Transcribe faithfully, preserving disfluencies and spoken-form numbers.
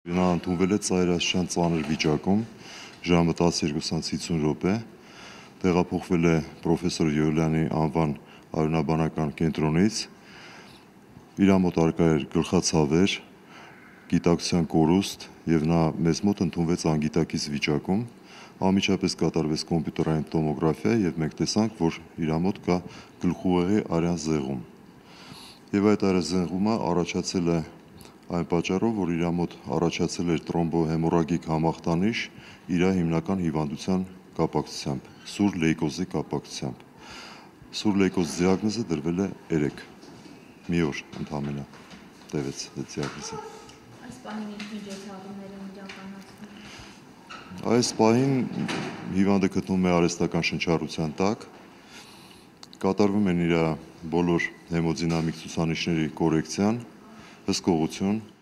Նա ընդունվել է ծայրաշան ծանր վիճակում, ժամը տասներկուսից հիսուն րոպե, տեղափոխվել է պրոֆեսոր Յոլյանի անվան արյունաբանական կենտրոնից, իր մոտ առկա էր գլխացավեր, գիտակցության կորուստ և նա մեզ մոտ ընդունվեց անգիտակից վիճակում, անմիջապես կատարվեց կոմպյուտերային տոմոգրաֆիա և մենք տեսանք, որ իր մոտ կա գլխուղեղի արյան զեղում։ Եվ այդ արյան առաջացել է այն պատճառով, որ իր մոտ առաջացել էր տրոմբոհեմորագիկ համախտանիշ իր հիմնական հիվանդության կապակցությամբ, սուր լեյկոզի կապակցությամբ։ Սուր լեյկոզ դիագնոզը դրվել է երեկ, մի օր ընդամենը տևեց այդ դիագնոզը։ Այս պահին ինչ միջոցառումներ են իրականացվում։ Այս պահին հիվանդը գտնվում է արհեստական շնչառության տակ, կատարվում են իր բոլոր հեմոդինամիկ ցուցանիշների կորեկցիան, հսկողություն,